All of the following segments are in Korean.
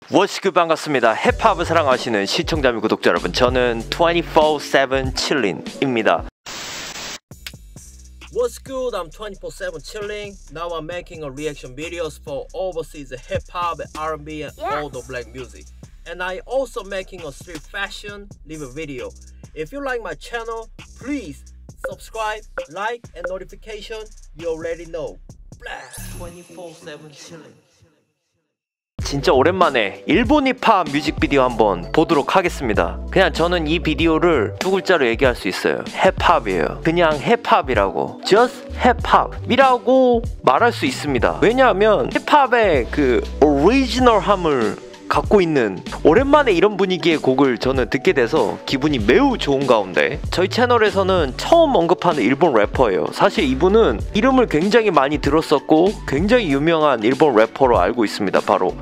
워시그 반갑습니다. 힙합을 사랑하시는 시청자 및 구독자 여러분, 저는 24/7 칠린입니다. What's good? I'm 24/7 chilling. Now I'm making a reaction videos for overseas hip hop, R&B, and all the black music. And I also making a street fashion review video. If you like my channel, please subscribe, like, and notification. You already know. Blast 24/7 chilling. 진짜 오랜만에 일본 힙합 뮤직비디오 한번 보도록 하겠습니다. 그냥 저는 이 비디오를 두 글자로 얘기할 수 있어요. 힙합이에요. 그냥 힙합이라고, just 힙합이라고 말할 수 있습니다. 왜냐하면 힙합의 그 오리지널함을 갖고 있는, 오랜만에 이런 분위기의 곡을 저는 듣게 돼서 기분이 매우 좋은 가운데, 저희 채널에서는 처음 언급하는 일본 래퍼예요. 사실 이분은 이름을 굉장히 많이 들었었고 굉장히 유명한 일본 래퍼로 알고 있습니다. 바로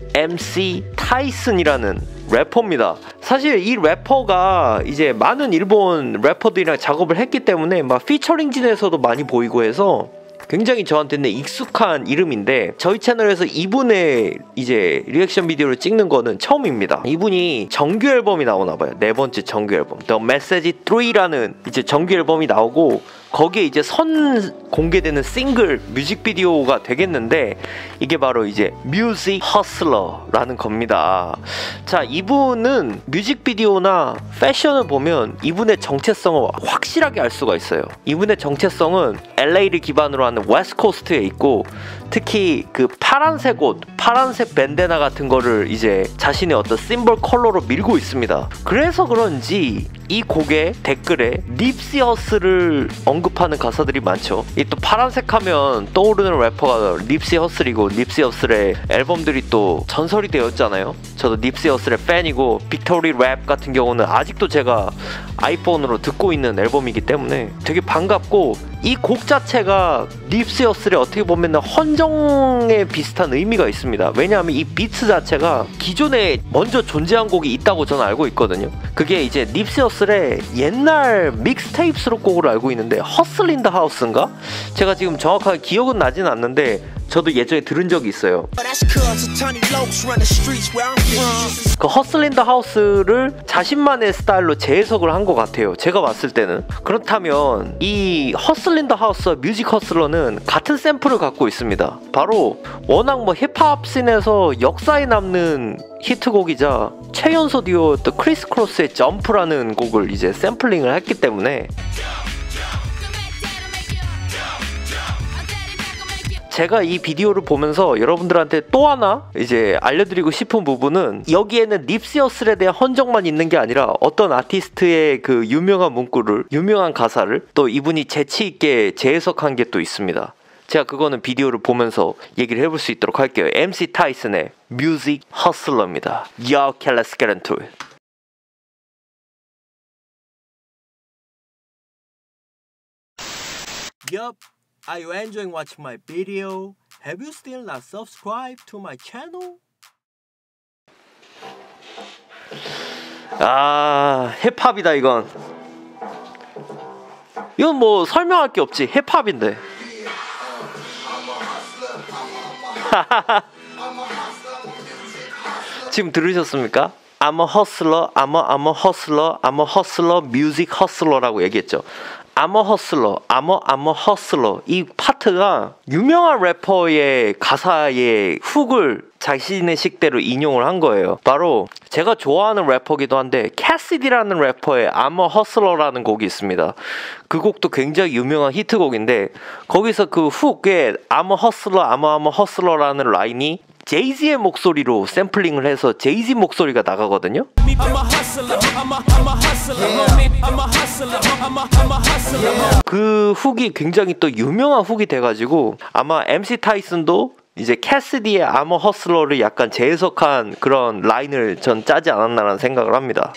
MC 타이슨이라는 래퍼입니다. 사실 이 래퍼가 이제 많은 일본 래퍼들이랑 작업을 했기 때문에 막 피처링진에서도 많이 보이고 해서 굉장히 저한테는 익숙한 이름인데, 저희 채널에서 이분의 이제 리액션 비디오를 찍는 거는 처음입니다. 이분이 정규 앨범이 나오나봐요. 네 번째 정규 앨범 The Message 3라는 이제 정규 앨범이 나오고, 거기에 이제 선 공개되는 싱글 뮤직비디오가 되겠는데, 이게 바로 이제 Music Hustler라는 겁니다. 자, 이분은 뮤직비디오나 패션을 보면 이분의 정체성을 확실하게 알 수가 있어요. 이분의 정체성은 LA를 기반으로 하는 웨스트코스트에 있고, 특히 그 파란색 옷, 파란색 밴데나 같은 거를 이제 자신의 어떤 심볼 컬러로 밀고 있습니다. 그래서 그런지 이 곡의 댓글에 닙시 허슬을 언급하는 가사들이 많죠. 이 또 파란색 하면 떠오르는 래퍼가 닙시 허슬이고, 닙시 허슬의 앨범들이 또 전설이 되었잖아요. 저도 닙시 허슬의 팬이고, 빅토리 랩 같은 경우는 아직도 제가 아이폰으로 듣고 있는 앨범이기 때문에 되게 반갑고, 이 곡 자체가 닙시 허슬의 어떻게 보면 헌정에 비슷한 의미가 있습니다. 왜냐하면 이 비트 자체가 기존에 먼저 존재한 곡이 있다고 저는 알고 있거든요. 그게 이제 닙시 허슬의 옛날 믹스테이프 수록곡으로 알고 있는데, 허슬 인 더 하우스인가? 제가 지금 정확하게 기억은 나진 않는데 저도 예전에 들은 적이 있어요. 그 허슬 인 더 하우스를 자신만의 스타일로 재해석을 한 것 같아요, 제가 봤을 때는. 그렇다면 이 허슬 인 더 하우스와 뮤직 허슬러는 같은 샘플을 갖고 있습니다. 바로 워낙 뭐 힙합 씬에서 역사에 남는 히트곡이자 최연소 듀오였던 크리스 크로스의 점프라는 곡을 이제 샘플링을 했기 때문에, 제가 이 비디오를 보면서 여러분들한테 또 하나 이제 알려드리고 싶은 부분은, 여기에는 닙시 허슬에 대한 헌정만 있는 게 아니라 어떤 아티스트의 그 유명한 문구를, 유명한 가사를 또 이분이 재치있게 재해석한 게 또 있습니다. 제가 그거는 비디오를 보면서 얘기를 해볼 수 있도록 할게요. MC 타이슨의 Music Hustler입니다. Yo, okay, let's get into it. Yup. Are you enjoying watching my video? Have you still not subscribed to my channel? 아, 힙합이다 이건. 이건 뭐 설명할 게 없지, 힙합인데. 지금 들으셨습니까? I'm a hustler, I'm a hustler, I'm a hustler, music hustler라고 얘기했죠. I'm a hustler, I'm a hustler. 이 파트가 유명한 래퍼의 가사의 훅을 자신의 식대로 인용을 한 거예요. 바로 제가 좋아하는 래퍼기도 한데, 캐시디라는 래퍼의 I'm a hustler라는 곡이 있습니다. 그 곡도 굉장히 유명한 히트곡인데, 거기서 그 훅에 I'm a hustler, I'm a hustler라는 라인이 제이지의 목소리로 샘플링을 해서 제이지 목소리가 나가거든요. 그 훅이 굉장히 또 유명한 훅이 돼가지고, 아마 MC 타이슨도 이제 캐시디의 I'm a hustler를 약간 재해석한 그런 라인을 전 짜지 않았나라는 생각을 합니다.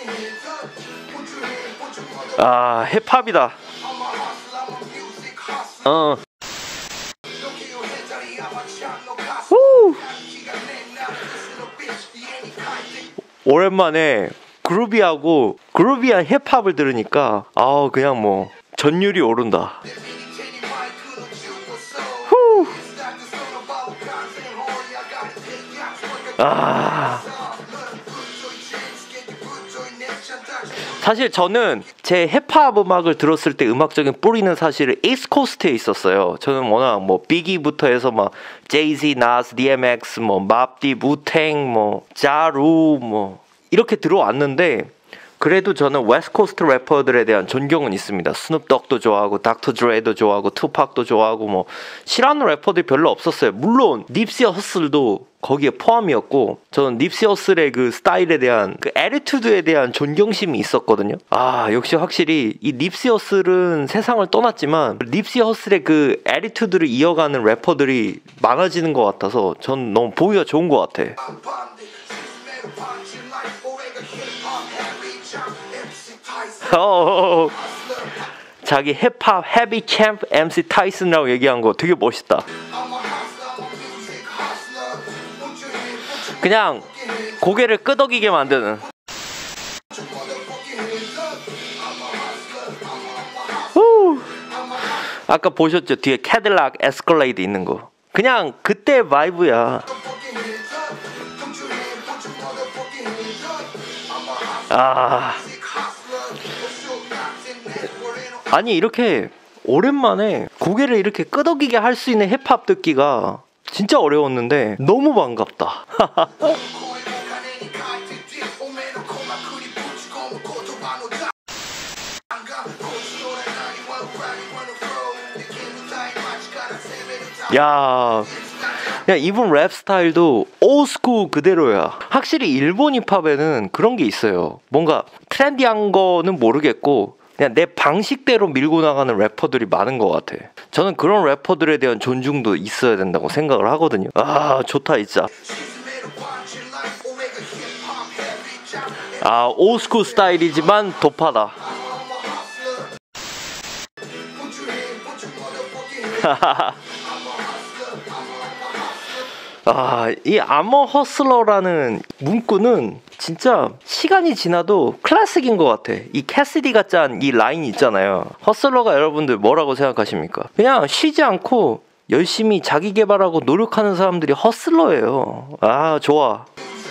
아, 힙합이다. 오랜만에 그루비한 힙합을 들으니까 그냥 뭐 전율이 오른다. 후. 사실 저는 제 힙합 음악을 들었을 때 음악적인 뿌리는 사실 이스트코스트에 있었어요. 저는 워낙 뭐 비기부터 해서 막 제이지, 나스, DMX, 뭐 맙딥, 우탱, 뭐 자루 뭐 이렇게 들어왔는데 그래도 저는 웨스트코스트 래퍼들에 대한 존경은 있습니다. 스눕독도 좋아하고 닥터 드레도 좋아하고 투팍도 좋아하고 뭐 싫어하는 래퍼들이 별로 없었어요. 물론 닙시 허슬도 거기에 포함이었고 저는 닙시 허슬의 그 스타일에 대한 그 애티튜드에 대한 존경심이 있었거든요. 아 역시 확실히 이 닙시 허슬은 세상을 떠났지만 닙시 허슬의 그 애티튜드를 이어가는 래퍼들이 많아지는 것 같아서 전 너무 보기가 좋은 것 같아. 자기 힙합 헤비 챔프 MC 타이슨이라고 얘기한 거 되게 멋있다. 그냥 고개를 끄덕이게 만드는. 아까 보셨죠? 뒤에 캐딜락 에스컬레이드 있는 거. 그냥 그때 바이브야. 아니 이렇게 오랜만에 고개를 이렇게 끄덕이게 할 수 있는 힙합 듣기가 진짜 어려웠는데 너무 반갑다. 야 이분 랩 스타일도 올스쿨 그대로야. 확실히 일본 힙합에는 그런 게 있어요. 뭔가 트렌디한 거는 모르겠고 그냥 내 방식대로 밀고 나가는 래퍼들이 많은 것 같아. 저는 그런 래퍼들에 대한 존중도 있어야 된다고 생각을 하거든요. 아 좋다 진짜. 아 올스쿨 스타일이지만 도파다. 이 아머 허슬러라는 문구는 진짜 시간이 지나도 클래식인 것 같아. 이 캐시디가 짠 이 라인 있잖아요. 허슬러가 여러분들 뭐라고 생각하십니까? 그냥 쉬지 않고 열심히 자기 개발하고 노력하는 사람들이 허슬러예요. 아 좋아.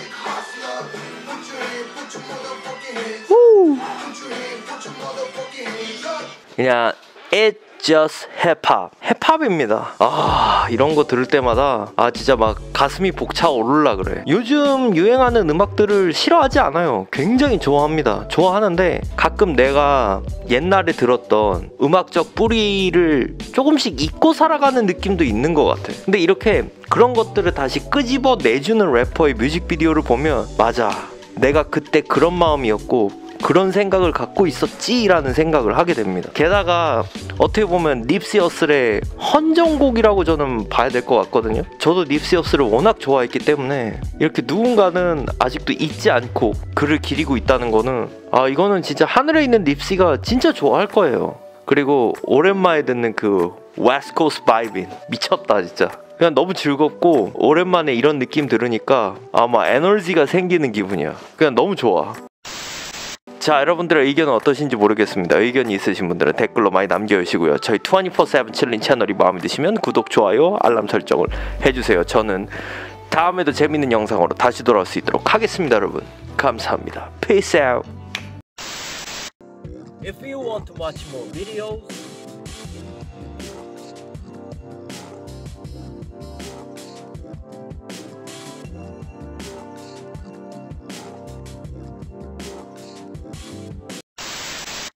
그냥 It's just 힙합. 힙합입니다. 이런 거 들을 때마다 진짜 막 가슴이 벅차오르려 그래. 요즘 유행하는 음악들을 싫어하지 않아요. 굉장히 좋아합니다. 좋아하는데 가끔 내가 옛날에 들었던 음악적 뿌리를 조금씩 잊고 살아가는 느낌도 있는 것 같아. 근데 이렇게 그런 것들을 다시 끄집어 내주는 래퍼의 뮤직비디오를 보면 맞아, 내가 그때 그런 마음이었고 그런 생각을 갖고 있었지라는 생각을 하게 됩니다. 게다가 어떻게 보면 닙시 허슬의 헌정곡이라고 저는 봐야 될 것 같거든요. 저도 닙시 허슬을 워낙 좋아했기 때문에 이렇게 누군가는 아직도 잊지 않고 글을 기리고 있다는 거는 이거는 진짜 하늘에 있는 닙시가 진짜 좋아할 거예요. 그리고 오랜만에 듣는 그 웨스트 코스트 바이빙 미쳤다 진짜. 그냥 너무 즐겁고 오랜만에 이런 느낌 들으니까 아마 에너지가 생기는 기분이야. 그냥 너무 좋아. 자, 여러분들의 의견은 어떠신지 모르겠습니다. 의견이 있으신 분들은 댓글로 많이 남겨주시고요. 저희 24/7 칠린 채널이 마음에 드시면 구독, 좋아요, 알람 설정을 해주세요. 저는 다음에도 재밌는 영상으로 다시 돌아올 수 있도록 하겠습니다. 여러분 감사합니다. Peace out. If you want to watch more videos,